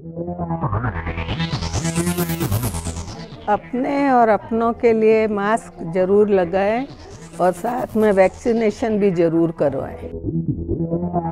अपने और अपनों के लिए मास्क जरूर लगाएं और साथ में वैक्सीनेशन भी जरूर करवाएं।